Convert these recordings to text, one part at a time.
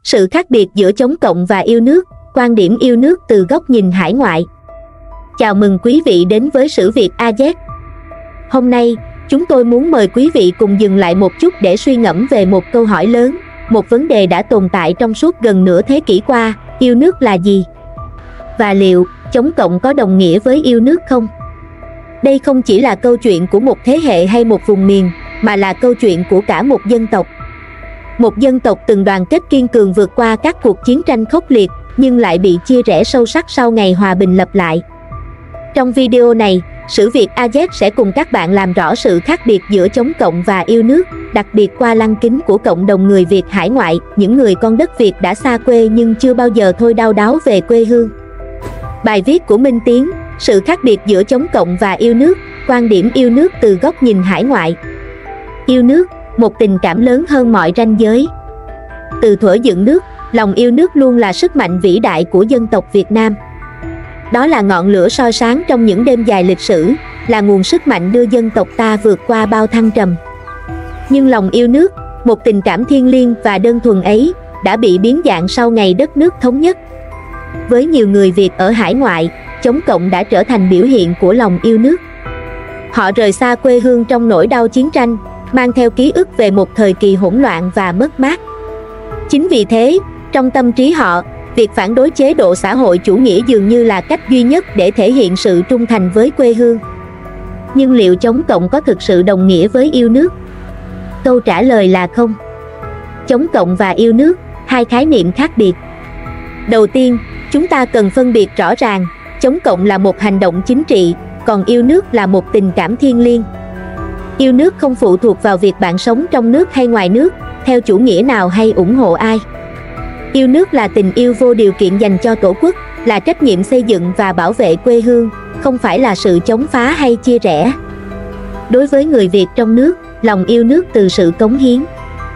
Sự khác biệt giữa chống cộng và yêu nước, quan điểm yêu nước từ góc nhìn hải ngoại. Chào mừng quý vị đến với Sử Việt AZ. Hôm nay, chúng tôi muốn mời quý vị cùng dừng lại một chút để suy ngẫm về một câu hỏi lớn, một vấn đề đã tồn tại trong suốt gần nửa thế kỷ qua: yêu nước là gì? Và liệu chống cộng có đồng nghĩa với yêu nước không? Đây không chỉ là câu chuyện của một thế hệ hay một vùng miền, mà là câu chuyện của cả một dân tộc. Một dân tộc từng đoàn kết kiên cường vượt qua các cuộc chiến tranh khốc liệt, nhưng lại bị chia rẽ sâu sắc sau ngày hòa bình lập lại. Trong video này, Sử Việt AZ sẽ cùng các bạn làm rõ sự khác biệt giữa chống cộng và yêu nước, đặc biệt qua lăng kính của cộng đồng người Việt hải ngoại, những người con đất Việt đã xa quê nhưng chưa bao giờ thôi đau đáu về quê hương. Bài viết của Minh Tiến: sự khác biệt giữa chống cộng và yêu nước, quan điểm yêu nước từ góc nhìn hải ngoại. Yêu nước, một tình cảm lớn hơn mọi ranh giới. Từ thuở dựng nước, lòng yêu nước luôn là sức mạnh vĩ đại của dân tộc Việt Nam. Đó là ngọn lửa soi sáng trong những đêm dài lịch sử, là nguồn sức mạnh đưa dân tộc ta vượt qua bao thăng trầm. Nhưng lòng yêu nước, một tình cảm thiêng liêng và đơn thuần ấy, đã bị biến dạng sau ngày đất nước thống nhất. Với nhiều người Việt ở hải ngoại, chống cộng đã trở thành biểu hiện của lòng yêu nước. Họ rời xa quê hương trong nỗi đau chiến tranh, mang theo ký ức về một thời kỳ hỗn loạn và mất mát. Chính vì thế, trong tâm trí họ, việc phản đối chế độ xã hội chủ nghĩa dường như là cách duy nhất để thể hiện sự trung thành với quê hương. Nhưng liệu chống cộng có thực sự đồng nghĩa với yêu nước? Câu trả lời là không. Chống cộng và yêu nước, hai khái niệm khác biệt. Đầu tiên, chúng ta cần phân biệt rõ ràng, chống cộng là một hành động chính trị, còn yêu nước là một tình cảm thiêng liêng. Yêu nước không phụ thuộc vào việc bạn sống trong nước hay ngoài nước, theo chủ nghĩa nào hay ủng hộ ai. Yêu nước là tình yêu vô điều kiện dành cho Tổ quốc, là trách nhiệm xây dựng và bảo vệ quê hương, không phải là sự chống phá hay chia rẽ. Đối với người Việt trong nước, lòng yêu nước từ sự cống hiến.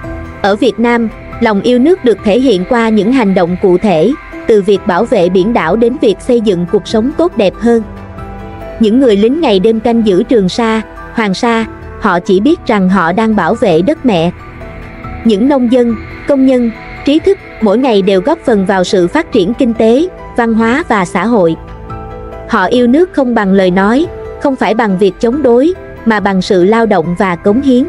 Ở Việt Nam, lòng yêu nước được thể hiện qua những hành động cụ thể, từ việc bảo vệ biển đảo đến việc xây dựng cuộc sống tốt đẹp hơn. Những người lính ngày đêm canh giữ Trường Sa, Hoàng Sa, họ chỉ biết rằng họ đang bảo vệ đất mẹ. Những nông dân, công nhân, trí thức mỗi ngày đều góp phần vào sự phát triển kinh tế, văn hóa và xã hội. Họ yêu nước không bằng lời nói, không phải bằng việc chống đối, mà bằng sự lao động và cống hiến.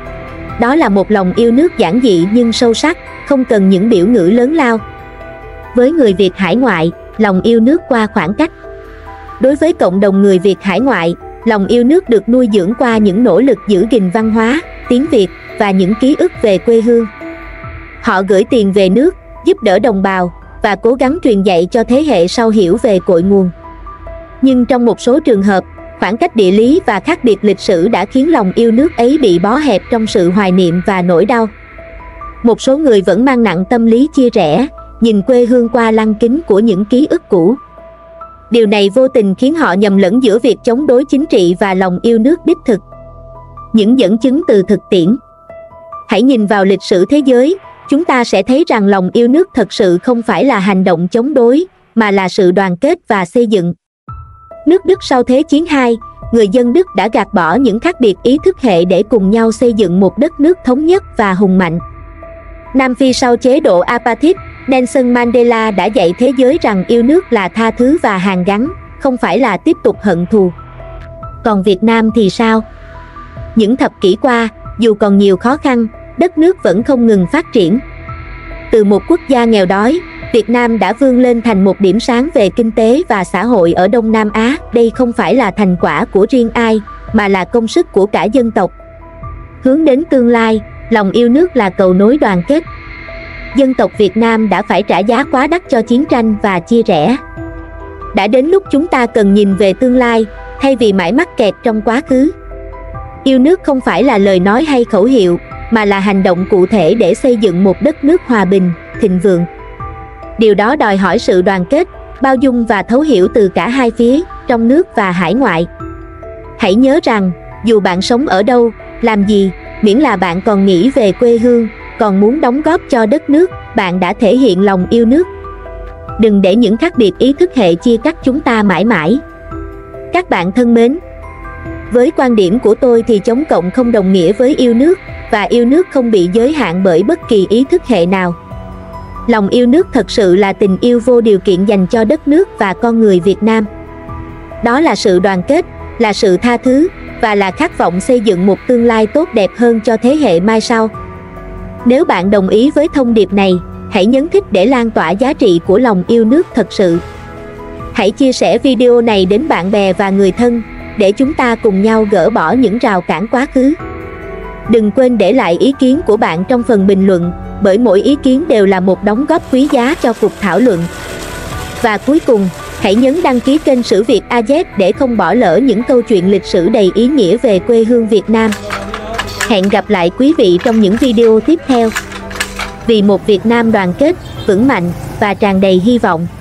Đó là một lòng yêu nước giản dị nhưng sâu sắc, không cần những biểu ngữ lớn lao. Với người Việt hải ngoại, lòng yêu nước qua khoảng cách. Đối với cộng đồng người Việt hải ngoại, lòng yêu nước được nuôi dưỡng qua những nỗ lực giữ gìn văn hóa, tiếng Việt và những ký ức về quê hương. Họ gửi tiền về nước, giúp đỡ đồng bào và cố gắng truyền dạy cho thế hệ sau hiểu về cội nguồn. Nhưng trong một số trường hợp, khoảng cách địa lý và khác biệt lịch sử đã khiến lòng yêu nước ấy bị bó hẹp trong sự hoài niệm và nỗi đau. Một số người vẫn mang nặng tâm lý chia rẽ, nhìn quê hương qua lăng kính của những ký ức cũ. Điều này vô tình khiến họ nhầm lẫn giữa việc chống đối chính trị và lòng yêu nước đích thực. Những dẫn chứng từ thực tiễn. Hãy nhìn vào lịch sử thế giới, chúng ta sẽ thấy rằng lòng yêu nước thật sự không phải là hành động chống đối, mà là sự đoàn kết và xây dựng. Nước Đức sau Thế chiến II, người dân Đức đã gạt bỏ những khác biệt ý thức hệ để cùng nhau xây dựng một đất nước thống nhất và hùng mạnh. Nam Phi sau chế độ Apartheid, Nelson Mandela đã dạy thế giới rằng yêu nước là tha thứ và hàn gắn, không phải là tiếp tục hận thù. Còn Việt Nam thì sao? Những thập kỷ qua, dù còn nhiều khó khăn, đất nước vẫn không ngừng phát triển. Từ một quốc gia nghèo đói, Việt Nam đã vươn lên thành một điểm sáng về kinh tế và xã hội ở Đông Nam Á. Đây không phải là thành quả của riêng ai, mà là công sức của cả dân tộc. Hướng đến tương lai, lòng yêu nước là cầu nối đoàn kết. Dân tộc Việt Nam đã phải trả giá quá đắt cho chiến tranh và chia rẽ. Đã đến lúc chúng ta cần nhìn về tương lai, thay vì mãi mắc kẹt trong quá khứ. Yêu nước không phải là lời nói hay khẩu hiệu, mà là hành động cụ thể để xây dựng một đất nước hòa bình, thịnh vượng. Điều đó đòi hỏi sự đoàn kết, bao dung và thấu hiểu từ cả hai phía, trong nước và hải ngoại. Hãy nhớ rằng, dù bạn sống ở đâu, làm gì, miễn là bạn còn nghĩ về quê hương, còn muốn đóng góp cho đất nước, bạn đã thể hiện lòng yêu nước. Đừng để những khác biệt ý thức hệ chia cắt chúng ta mãi mãi. Các bạn thân mến, với quan điểm của tôi thì chống cộng không đồng nghĩa với yêu nước, và yêu nước không bị giới hạn bởi bất kỳ ý thức hệ nào. Lòng yêu nước thật sự là tình yêu vô điều kiện dành cho đất nước và con người Việt Nam. Đó là sự đoàn kết, là sự tha thứ, và là khát vọng xây dựng một tương lai tốt đẹp hơn cho thế hệ mai sau. Nếu bạn đồng ý với thông điệp này, hãy nhấn thích để lan tỏa giá trị của lòng yêu nước thật sự. Hãy chia sẻ video này đến bạn bè và người thân, để chúng ta cùng nhau gỡ bỏ những rào cản quá khứ. Đừng quên để lại ý kiến của bạn trong phần bình luận, bởi mỗi ý kiến đều là một đóng góp quý giá cho cuộc thảo luận. Và cuối cùng, hãy nhấn đăng ký kênh Sử Việt AZ để không bỏ lỡ những câu chuyện lịch sử đầy ý nghĩa về quê hương Việt Nam. Hẹn gặp lại quý vị trong những video tiếp theo. Vì một Việt Nam đoàn kết, vững mạnh và tràn đầy hy vọng.